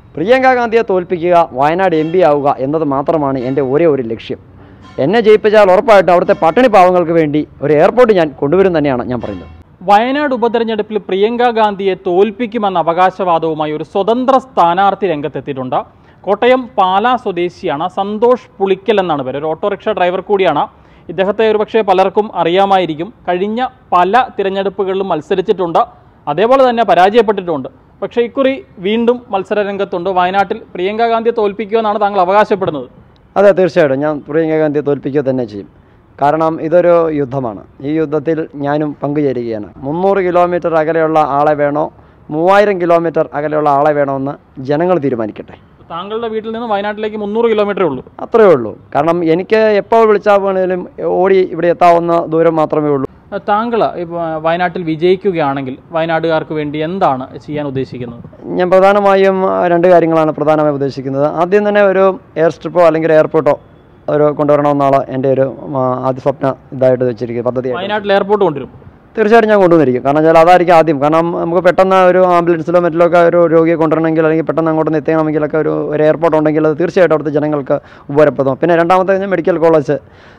പ്രിയങ്ക ഗാന്ധിയെ തോൽപ്പിക്കുക, വയനാട് MP ആവുക എന്നത് മാത്രമാണ് എൻ്റെ ഒരേ ഒരു ലക്ഷ്യം. എന്നെ ജയിപ്പിച്ചാൽ ഉറപ്പായിട്ടും അവിടുത്തെ പട്ടിണി പാവങ്ങൾക്ക് വേണ്ടി ഒരു എയർപോർട്ട് ഞാൻ കൊണ്ടുവരും തന്നെയാണ് ഞാൻ പറയുന്നത്. വയനാട് ഉപതെരഞ്ഞെടുപ്പിൽ പ്രിയങ്ക ഗാന്ധിയെ തോൽപ്പിക്കുമെന്ന അവകാശവാദവുമായി ഒരു സ്വതന്ത്ര സ്ഥാനാർത്ഥി രംഗത്തെത്തിയിട്ടുണ്ട്. കോട്ടയം പാലാ സ്വദേശിയാണ് സന്തോഷ് പുളിക്കൽ എന്നാണ് പേര്. ഒരു ഓട്ടോറിക്ഷ ഡ്രൈവർ കൂടിയാണ്. ഇദ്ദേഹത്തെ ഒരുപക്ഷെ പലർക്കും അറിയാമായിരിക്കും. കഴിഞ്ഞ പല തിരഞ്ഞെടുപ്പുകളിലും മത്സരിച്ചിട്ടുണ്ട്, അതേപോലെ തന്നെ പരാജയപ്പെട്ടിട്ടുണ്ട്. പക്ഷേ ഇക്കുറി വീണ്ടും മത്സര രംഗത്തുണ്ട്. വയനാട്ടിൽ പ്രിയങ്ക ഗാന്ധിയെ തോൽപ്പിക്കുമെന്നാണ് താങ്കൾ അവകാശപ്പെടുന്നത്. അതെ, തീർച്ചയായിട്ടും ഞാൻ പ്രിയങ്ക ഗാന്ധിയെ തോൽപ്പിക്കുക തന്നെ ചെയ്യും. കാരണം ഇതൊരു യുദ്ധമാണ്. ഈ യുദ്ധത്തിൽ ഞാനും പങ്കുചേരുകയാണ്. 300 കിലോമീറ്റർ അകലെയുള്ള ആളെ വേണോ 3000 കിലോമീറ്റർ അകലെയുള്ള ആളെ വേണോ എന്ന് ജനങ്ങൾ തീരുമാനിക്കട്ടെ. താങ്കളുടെ വീട്ടിൽ നിന്ന് വയനാട്ടിലേക്ക് 300 കിലോമീറ്ററേ ഉള്ളൂ. അത്രയേ ഉള്ളൂ. കാരണം എനിക്ക് എപ്പോൾ വിളിച്ചാൽ വേണേലും ഓടി ഇവിടെ എത്താവുന്ന ദൂരം മാത്രമേ ഉള്ളൂ. താങ്കൾ ഇപ്പോൾ വയനാട്ടിൽ വിജയിക്കുകയാണെങ്കിൽ വയനാട്ടുകാർക്ക് വേണ്ടി എന്താണ് ചെയ്യാൻ ഉദ്ദേശിക്കുന്നത്? ഞാൻ പ്രധാനമായും 2 കാര്യങ്ങളാണ് പ്രധാനമായും ഉദ്ദേശിക്കുന്നത്. ആദ്യം തന്നെ ഒരു എയർ സ്ട്രിപ്പോ അല്ലെങ്കിൽ എയർപോർട്ടോ കൊണ്ടുവരണമെന്നാണ് എൻ്റെ ഒരു ആദ്യ സ്വപ്ന ഇതായിട്ട് വെച്ചിരിക്കുന്നത് പദ്ധതി. വയനാട്ടിൽ എയർപോർട്ട് കൊണ്ടുവരും? തീർച്ചയായിട്ടും ഞാൻ കൊണ്ടുവന്നിരിക്കും. കാരണം വെച്ചാൽ അതായിരിക്കും ആദ്യം. കാരണം നമുക്ക് പെട്ടെന്ന് ഒരു ആംബുലൻസിലോ മറ്റിലൊക്കെ ഒരു രോഗിയെ കൊണ്ടുവരണമെങ്കിൽ അല്ലെങ്കിൽ പെട്ടെന്ന് അങ്ങോട്ട് എത്തണമെങ്കിലൊക്കെ ഒരു എയർപോർട്ട് ഉണ്ടെങ്കിൽ അത് തീർച്ചയായിട്ടും അവിടുത്തെ ജനങ്ങൾക്ക് ഉപകാരപ്പെടും. പിന്നെ രണ്ടാമത്തെ മെഡിക്കൽ കോളേജ്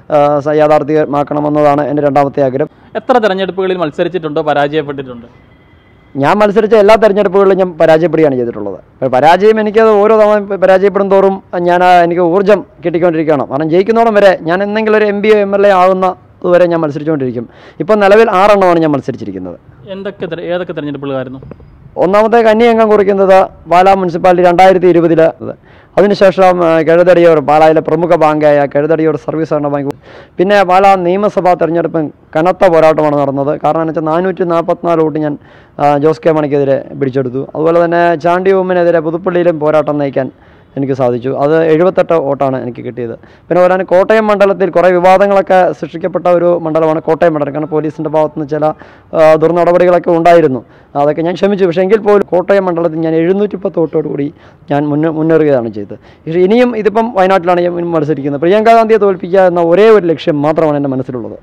യാഥാർത്ഥ്യമാക്കണമെന്നതാണ് എൻ്റെ രണ്ടാമത്തെ ആഗ്രഹം. എത്ര തെരഞ്ഞെടുപ്പുകളിൽ മത്സരിച്ചിട്ടുണ്ടോ, പരാജയപ്പെട്ടിട്ടുണ്ട്? ഞാൻ മത്സരിച്ച എല്ലാ തെരഞ്ഞെടുപ്പുകളിലും ഞാൻ പരാജയപ്പെടുകയാണ് ചെയ്തിട്ടുള്ളത്. പരാജയം എനിക്കത് ഓരോ തവണ പരാജയപ്പെടും തോറും എനിക്ക് ഊർജ്ജം കിട്ടിക്കൊണ്ടിരിക്കുകയാണ്. കാരണം ജയിക്കുന്നോളം വരെ ഞാൻ എന്തെങ്കിലും ഒരു MP MLA ആകുന്ന അതുവരെ ഞാൻ മത്സരിച്ചുകൊണ്ടിരിക്കും. ഇപ്പോൾ നിലവിൽ 6 എണ്ണമാണ് ഞാൻ മത്സരിച്ചിരിക്കുന്നത്. ഏതൊക്കെ തെരഞ്ഞെടുപ്പുകളായിരുന്നു? ഒന്നാമത്തെ കന്നിയംഗം കുറിക്കുന്നത് പാലാ മുനിസിപ്പാലിറ്റി 2020. അതിനുശേഷം കഴുതടിയൂർ, പാലായിലെ പ്രമുഖ ബാങ്കായ കഴുതടിയൂർ സർവീസ് സഹകരണ ബാങ്ക്. പിന്നെ പാലാ നിയമസഭാ തെരഞ്ഞെടുപ്പും കനത്ത പോരാട്ടമാണ് നടന്നത്. കാരണം എന്ന് വെച്ചാൽ 444 വോട്ട് ഞാൻ ജോസ് കെ മാണിക്കെതിരെ പിടിച്ചെടുത്തു. അതുപോലെ തന്നെ ചാണ്ടി ഉമ്മനെതിരെ പുതുപ്പള്ളിയിലും പോരാട്ടം നയിക്കാൻ എനിക്ക് സാധിച്ചു. അത് 78 വോട്ടാണ് എനിക്ക് കിട്ടിയത്. പിന്നെ പറയാൻ കോട്ടയം മണ്ഡലത്തിൽ കുറേ വിവാദങ്ങളൊക്കെ സൃഷ്ടിക്കപ്പെട്ട ഒരു മണ്ഡലമാണ് കോട്ടയം മണ്ഡലം. കാരണം പോലീസിൻ്റെ ഭാഗത്തുനിന്ന് ചില ദുർനടപടികളൊക്കെ ഉണ്ടായിരുന്നു. അതൊക്കെ ഞാൻ ക്ഷമിച്ചു. പക്ഷേ എങ്കിൽ പോലും കോട്ടയം മണ്ഡലത്തിൽ ഞാൻ 710 വോട്ടോടുകൂടി ഞാൻ മുന്നേറുകയാണ് ചെയ്തത്. പക്ഷേ ഇനിയും ഇതിപ്പം വയനാട്ടിലാണ് ഞാൻ മത്സരിക്കുന്നത്. പ്രിയങ്ക ഗാന്ധിയെ തോൽപ്പിക്കുക എന്ന ഒരേ ഒരു ലക്ഷ്യം മാത്രമാണ് എൻ്റെ മനസ്സിലുള്ളത്.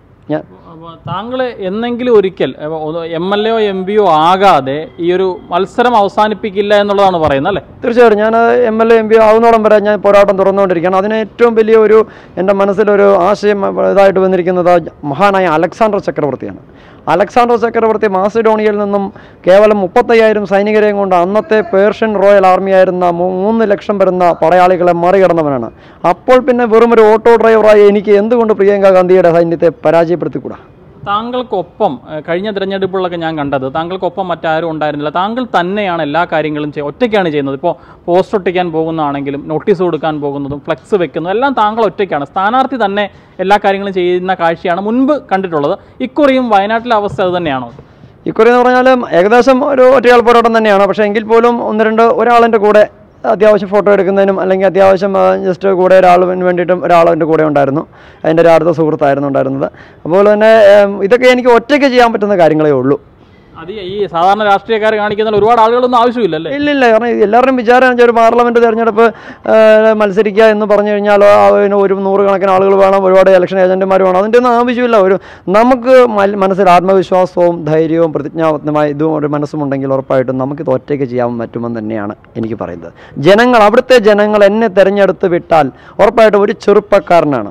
താങ്കൾ എന്നെങ്കിലും ഒരിക്കൽ MLA യോ MP യോ ആകാതെ ഈ ഒരു മത്സരം അവസാനിപ്പിക്കില്ല എന്നുള്ളതാണ് പറയുന്നത് അല്ലേ? തീർച്ചയായിട്ടും ഞാൻ MLA MP ആവുന്നോളം വരെ ഞാൻ പോരാട്ടം തുറന്നുകൊണ്ടിരിക്കുകയാണ്. അതിന് ഏറ്റവും വലിയ എൻ്റെ മനസ്സിലൊരു ആശയം ഇതായിട്ട് വന്നിരിക്കുന്നത് മഹാനായ അലക്സാണ്ടർ ചക്രവർത്തിയാണ്. അലക്സാണ്ടർ ചക്രവർത്തി മാസിഡോണിയയിൽ നിന്നും കേവലം 35,000 സൈനികരെയും കൊണ്ട് അന്നത്തെ പേർഷ്യൻ റോയൽ ആർമിയായിരുന്ന 3 ലക്ഷം വരുന്ന പടയാളികളെ മറികടന്നവനാണ്. അപ്പോൾ പിന്നെ വെറും ഒരു ഓട്ടോ ഡ്രൈവറായി എനിക്ക് എന്തുകൊണ്ട് പ്രിയങ്ക ഗാന്ധിയുടെ സൈന്യത്തെ പരാജയപ്പെടുത്തിക്കൂടാ? താങ്കൾക്കൊപ്പം കഴിഞ്ഞ തിരഞ്ഞെടുപ്പുകളൊക്കെ ഞാൻ കണ്ടത് താങ്കൾക്കൊപ്പം മറ്റാരും ഉണ്ടായിരുന്നില്ല. താങ്കൾ തന്നെയാണ് എല്ലാ കാര്യങ്ങളും ഒറ്റയ്ക്കാണ് ചെയ്യുന്നത്. ഇപ്പോൾ പോസ്റ്റ് ഒട്ടിക്കാൻ പോകുന്നതാണെങ്കിലും നോട്ടീസ് കൊടുക്കാൻ പോകുന്നതും ഫ്ലെക്സ് വെക്കുന്നതും എല്ലാം താങ്കൾ ഒറ്റയ്ക്കാണ്. സ്ഥാനാർത്ഥി തന്നെ എല്ലാ കാര്യങ്ങളും ചെയ്യുന്ന കാഴ്ചയാണ് മുൻപ് കണ്ടിട്ടുള്ളത്. ഇക്കുറിയും വയനാട്ടിലെ അവസ്ഥ അത് തന്നെയാണോ? ഇക്കുറി എന്ന് പറഞ്ഞാലും ഏകദേശം ഒരു ഒറ്റയാൾ പോരാട്ടം തന്നെയാണ്. പക്ഷേ എങ്കിൽ പോലും ഒരാളിൻ്റെ കൂടെ അത്യാവശ്യം ഫോട്ടോ എടുക്കുന്നതിനും അല്ലെങ്കിൽ അത്യാവശ്യം ജസ്റ്റ് കൂടെ ഒരാളിന് വേണ്ടിയിട്ടും ഒരാളെൻ്റെ കൂടെ ഉണ്ടായിരുന്നു. അതിൻ്റെ ഒരു അടുത്ത സുഹൃത്തായിരുന്നു ഉണ്ടായിരുന്നത്. അതുപോലെ തന്നെ ഇതൊക്കെ എനിക്ക് ഒറ്റയ്ക്ക് ചെയ്യാൻ പറ്റുന്ന കാര്യങ്ങളേ ഉള്ളൂ. അത് ഈ സാധാരണ രാഷ്ട്രീയക്കാർ കാണിക്കുന്ന ഒരുപാട് ആളുകളൊന്നും ആവശ്യമില്ലല്ലേ? ഇല്ല. കാരണം എല്ലാവരുടെയും വിചാരം ഒരു പാർലമെൻറ്റ് തിരഞ്ഞെടുപ്പ് മത്സരിക്കുക എന്ന് പറഞ്ഞു കഴിഞ്ഞാൽ അതിന് ഒരു 100 കണക്കിന് ആളുകൾ വേണം, ഒരുപാട് ഇലക്ഷൻ ഏജൻറ്റുമാർ വേണം. അതിൻ്റെ ഒന്നും ആവശ്യമില്ല. നമുക്ക് മനസ്സിൽ ആത്മവിശ്വാസവും ധൈര്യവും പ്രതിജ്ഞാബദ്ധമായ ഒരു മനസ്സുമുണ്ടെങ്കിൽ ഉറപ്പായിട്ടും നമുക്കിത് ഒറ്റയ്ക്ക് ചെയ്യാൻ പറ്റുമെന്ന് തന്നെയാണ് എനിക്ക് പറയുന്നത്. അവിടുത്തെ ജനങ്ങൾ എന്നെ തിരഞ്ഞെടുത്ത് വിട്ടാൽ ഉറപ്പായിട്ടും ഒരു ചെറുപ്പക്കാരനാണ്,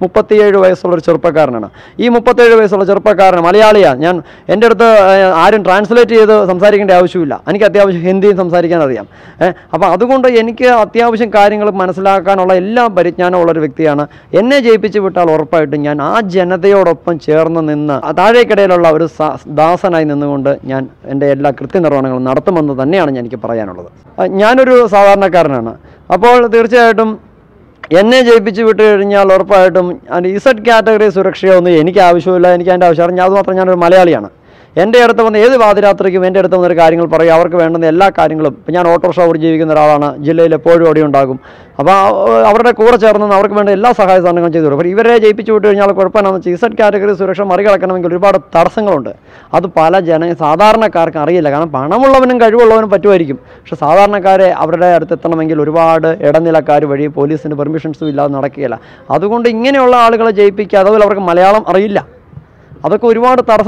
37 വയസ്സുള്ളൊരു ചെറുപ്പക്കാരനാണ്. ഈ 37 വയസ്സുള്ള ചെറുപ്പക്കാരൻ മലയാളിയാണ്. എൻ്റെ അടുത്ത് ആരും ട്രാൻസ്ലേറ്റ് ചെയ്ത് സംസാരിക്കേണ്ട ആവശ്യമില്ല. എനിക്ക് അത്യാവശ്യം ഹിന്ദിയും സംസാരിക്കാൻ അറിയാം. അപ്പോൾ അതുകൊണ്ട് എനിക്ക് അത്യാവശ്യം കാര്യങ്ങൾ മനസ്സിലാക്കാനുള്ള എല്ലാ പരിജ്ഞാനവും ഉള്ളൊരു വ്യക്തിയാണ്. എന്നെ ജയിപ്പിച്ച് വിട്ടാൽ ഉറപ്പായിട്ടും ഞാൻ ആ ജനതയോടൊപ്പം ചേർന്ന് നിന്ന് താഴേക്കിടയിലുള്ള ഒരു ദാസനായി നിന്നുകൊണ്ട് ഞാൻ എൻ്റെ എല്ലാ കൃത്യനിർവഹണങ്ങളും നടത്തുമെന്ന് തന്നെയാണ് എനിക്ക് പറയാനുള്ളത്. ഞാനൊരു സാധാരണക്കാരനാണ്. അപ്പോൾ തീർച്ചയായിട്ടും എന്നെ ജയിപ്പിച്ച് വിട്ട് കഴിഞ്ഞാൽ ഉറപ്പായിട്ടും Z കാറ്റഗറി സുരക്ഷയൊന്നും എനിക്ക് ആവശ്യമില്ല. എനിക്ക് അതിൻ്റെ ആവശ്യമാണ്. അതുമാത്രം ഞാനൊരു മലയാളിയാണ്. എൻ്റെ അടുത്ത് വന്ന് ഏത് പാതിരാത്രിക്കും എൻ്റെ അടുത്ത് വന്നൊരു കാര്യങ്ങൾ പറയും. അവർക്ക് വേണ്ടുന്ന എല്ലാ കാര്യങ്ങളും ഇപ്പം ഞാൻ ഓട്ടോറിക്ഷ ഓടി ജീവിക്കുന്ന ഒരാളാണ്. ജില്ലയിൽ എപ്പോഴും ഓടി ഉണ്ടാകും. അപ്പോൾ അവരുടെ കൂടെ ചേർന്ന് അവർക്ക് വേണ്ട എല്ലാ സഹായ സാധനങ്ങളും ചെയ്തു കൊടുക്കും. അപ്പോൾ ഇവരെ ജയിപ്പിച്ച് വിട്ട് കഴിഞ്ഞാൽ കുഴപ്പമെന്നാന്ന് വെച്ചാൽ Z കാറ്റഗറി സുരക്ഷ മറികടക്കണമെങ്കിൽ ഒരുപാട് തടസ്സങ്ങളുണ്ട്. അത് പല സാധാരണക്കാർക്ക് അറിയില്ല. കാരണം പണമുള്ളവനും കഴിവുള്ളവനും പറ്റുമായിരിക്കും. പക്ഷേ സാധാരണക്കാരെ അവരുടെ അടുത്തെത്തണമെങ്കിൽ ഒരുപാട് ഇടനിലക്കാർ വഴി പോലീസിൻ്റെ പെർമിഷൻസും ഇല്ലാതെ നടക്കുകയില്ല. അതുകൊണ്ട് ഇങ്ങനെയുള്ള ആളുകളെ ജയിപ്പിക്കുക, അതുപോലെ അവർക്ക് മലയാളം അറിയില്ല. അതൊക്കെ ഒരുപാട് തടസ്സങ്ങളാണ്.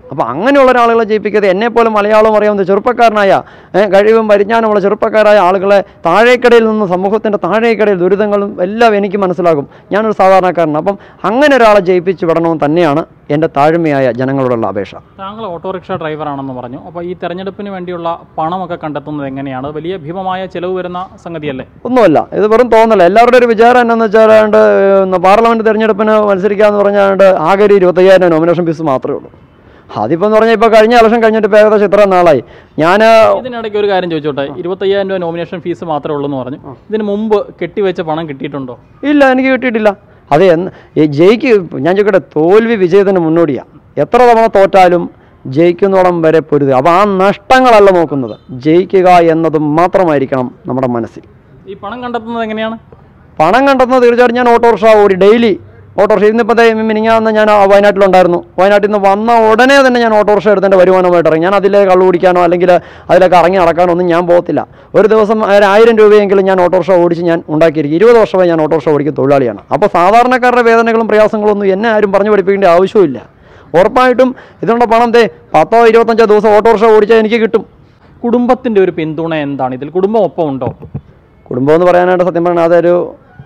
അപ്പോൾ അങ്ങനെയുള്ള ഒരാളുകളെ ജയിപ്പിക്കാതെ എന്നെപ്പോലെ മലയാളം അറിയാവുന്ന ചെറുപ്പക്കാരനായ കഴിവും പരിജ്ഞാനമുള്ള ചെറുപ്പക്കാരായ ആളുകളെ താഴേക്കടയിൽ നിന്ന് സമൂഹത്തിൻ്റെ താഴേക്കടയിൽ ദുരിതങ്ങളും എല്ലാം എനിക്ക് മനസ്സിലാകും. ഞാനൊരു സാധാരണക്കാരനാണ്. അപ്പം അങ്ങനെ ഒരാളെ ജയിപ്പിച്ച് വിടണമെന്ന് തന്നെയാണ് എൻ്റെ താഴ്മയായ ജനങ്ങളോടുള്ള അപേക്ഷ. താങ്കൾ ഓട്ടോറിക്ഷ ഡ്രൈവറാണെന്ന് പറഞ്ഞു. അപ്പോൾ ഈ തെരഞ്ഞെടുപ്പിന് വേണ്ടിയുള്ള പണമൊക്കെ കണ്ടെത്തുന്നത് എങ്ങനെയാണ്? വലിയ ഭീമമായ ചിലവ് വരുന്ന സംഗതിയല്ലേ? ഒന്നുമല്ല, ഇത് വെറും തോന്നല. എല്ലാവരുടെ ഒരു വിചാരം എന്നാന്ന് വെച്ചാൽ പാർലമെൻറ്റ് തെരഞ്ഞെടുപ്പിന് മത്സരിക്കാമെന്ന് പറഞ്ഞാൽ ആകെ ഒരു 25,000 നോമിനേഷൻ ഫീസ് മാത്രമേ ഉള്ളൂ. അതിപ്പോൾ എന്ന് പറഞ്ഞാൽ ഇപ്പോൾ കഴിഞ്ഞ ഇലക്ഷൻ കഴിഞ്ഞിട്ട് ഇപ്പോൾ ഏകദേശം ഇത്ര നാളായി. ഞാൻ ഇതിനിടയ്ക്ക് ഒരു കാര്യം ചോദിച്ചോട്ടെ, 25,000 രൂപ നോമിനേഷൻ ഫീസ് മാത്രമേ ഉള്ളൂ എന്ന് പറഞ്ഞു. ഇതിന് മുമ്പ് കെട്ടിവെച്ച പണം കിട്ടിയിട്ടുണ്ടോ? ഇല്ല, എനിക്ക് കിട്ടിയിട്ടില്ല. അതെ, ജയിക്ക് ഞാൻ ചോദിക്കട്ടെ, തോൽവി വിജയത്തിന് മുന്നോടിയാണ്. എത്ര തവണ തോറ്റാലും ജയിക്കുന്നോളം വരെ പൊരുതുക. അപ്പോൾ ആ നഷ്ടങ്ങളല്ല നോക്കുന്നത്, ജയിക്കുക എന്നത് മാത്രമായിരിക്കണം നമ്മുടെ മനസ്സിൽ. ഈ പണം കണ്ടെത്തുന്നത് എങ്ങനെയാണ്? പണം കണ്ടെത്തുന്നത് തീർച്ചയായിട്ടും ഞാൻ ഓട്ടോറിക്ഷ ഓടി, ഡെയിലി ഓട്ടോറിക്ഷ. ഇന്നിപ്പോൾ മിനിങ്ങാന്ന് ഞാൻ വയനാട്ടിലുണ്ടായിരുന്നു. വയനാട്ടിൽ നിന്ന് വന്ന ഉടനെ തന്നെ ഞാൻ ഓട്ടോറിക്ഷ എടുത്തതിൻ്റെ വരുമാനമായിട്ട് ഇറങ്ങി. ഞാൻ അതിലേക്ക് കള്ളു കുടിക്കാനോ അല്ലെങ്കിൽ അതിലേക്ക് ഇറങ്ങി നടക്കാനോ ഒന്നും ഞാൻ പോകത്തില്ല. ഒരു ദിവസം 1000 രൂപയെങ്കിലും ഞാൻ ഓട്ടോറിക്ഷ ഓടിച്ച് ഞാൻ ഉണ്ടാക്കിയിരിക്കും. 20 വർഷമായി ഞാൻ ഓട്ടോറിക്ഷ ഓടിക്കുന്ന തൊഴിലാളിയാണ്. അപ്പോൾ സാധാരണക്കാരുടെ വേദനകളും പ്രയാസങ്ങളും ഒന്നും എന്നെ ആരും പറഞ്ഞു പഠിപ്പിക്കേണ്ട ആവശ്യമില്ല. ഉറപ്പായിട്ടും ഇതിനുള്ള പണം 10-25 ദിവസം ഓട്ടോറിക്ഷ ഓടിച്ചാൽ എനിക്ക് കിട്ടും. കുടുംബത്തിൻ്റെ ഒരു പിന്തുണ എന്താണ് ഇതിൽ? കുടുംബം ഒപ്പം ഉണ്ടോ? കുടുംബം എന്ന് പറയാനായിട്ട് സത്യം പറഞ്ഞാൽ അതൊരു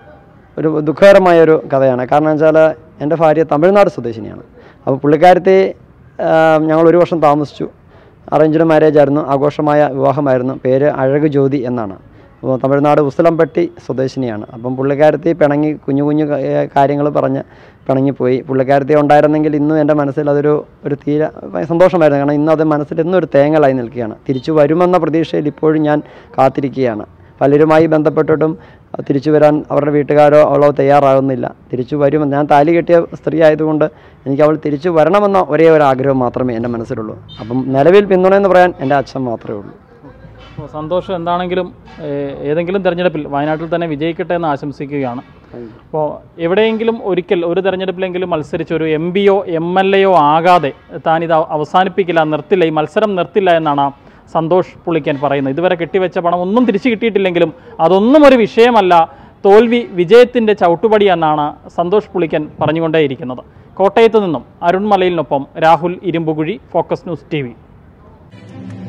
ദുഃഖകരമായൊരു കഥയാണ്. കാരണം വെച്ചാൽ എൻ്റെ ഭാര്യ തമിഴ്നാട് സ്വദേശിനിയാണ്. അപ്പോൾ പുള്ളിക്കാരത്തെ ഞങ്ങൾ 1 വർഷം താമസിച്ചു. അറേഞ്ച്ഡ് മാരേജ് ആയിരുന്നു, ആഘോഷമായ വിവാഹമായിരുന്നു. പേര് അഴക് ജ്യോതി എന്നാണ്. അപ്പോൾ തമിഴ്നാട് ഉസിലംപട്ടി സ്വദേശിനിയാണ്. അപ്പം പുള്ളിക്കാരത്തി പിണങ്ങി കുഞ്ഞു കാര്യങ്ങൾ പറഞ്ഞ് പിണങ്ങിപ്പോയി. പുള്ളിക്കാരത്തി ഉണ്ടായിരുന്നെങ്കിൽ ഇന്നും എൻ്റെ മനസ്സിൽ അതൊരു തീരെ സന്തോഷമായിരുന്നു. കാരണം ഇന്ന് അത് മനസ്സിൽ ഇന്നും ഒരു തേങ്ങലായി നിൽക്കുകയാണ്. തിരിച്ചു വരുമെന്ന പ്രതീക്ഷയിൽ ഇപ്പോഴും ഞാൻ കാത്തിരിക്കുകയാണ്. പലരുമായി ബന്ധപ്പെട്ടിട്ടും തിരിച്ചു വരാൻ അവരുടെ വീട്ടുകാരോ അവളോ തയ്യാറാകുന്നില്ല. തിരിച്ചു വരുമെന്ന്, ഞാൻ താലി കെട്ടിയ സ്ത്രീ ആയതുകൊണ്ട് എനിക്ക് അവൾ തിരിച്ചു വരണമെന്ന ഒരേ ഒരു ആഗ്രഹം മാത്രമേ എൻ്റെ മനസ്സിലുള്ളൂ. അപ്പം നിലവിൽ പിന്തുണയെന്ന് പറയാൻ എൻ്റെ അച്ഛൻ മാത്രമേ ഉള്ളൂ. സന്തോഷം. എന്താണെങ്കിലും ഏതെങ്കിലും തെരഞ്ഞെടുപ്പിൽ വയനാട്ടിൽ തന്നെ വിജയിക്കട്ടെ എന്ന് ആശംസിക്കുകയാണ്. അപ്പോൾ എവിടെയെങ്കിലും ഒരിക്കൽ ഒരു തെരഞ്ഞെടുപ്പിലെങ്കിലും മത്സരിച്ച് ഒരു MPയോ MLAയോ ആകാതെ താനിത് അവസാനിപ്പിക്കില്ല, നിർത്തില്ല, ഈ മത്സരം നിർത്തില്ല എന്നാണ് സന്തോഷ് പുളിക്കൻ പറയുന്നത്. ഇതുവരെ കെട്ടിവെച്ച പണം ഒന്നും തിരിച്ചു കിട്ടിയിട്ടില്ലെങ്കിലും അതൊന്നും ഒരു വിഷയമല്ല, തോൽവി വിജയത്തിൻ്റെ ചവിട്ടുപടി എന്നാണ് സന്തോഷ് പുളിക്കൻ പറഞ്ഞുകൊണ്ടേയിരിക്കുന്നത്. കോട്ടയത്ത് നിന്നും അരുൺ മലയിലിനൊപ്പം Rahul Irumbukuzhi, focus news TV.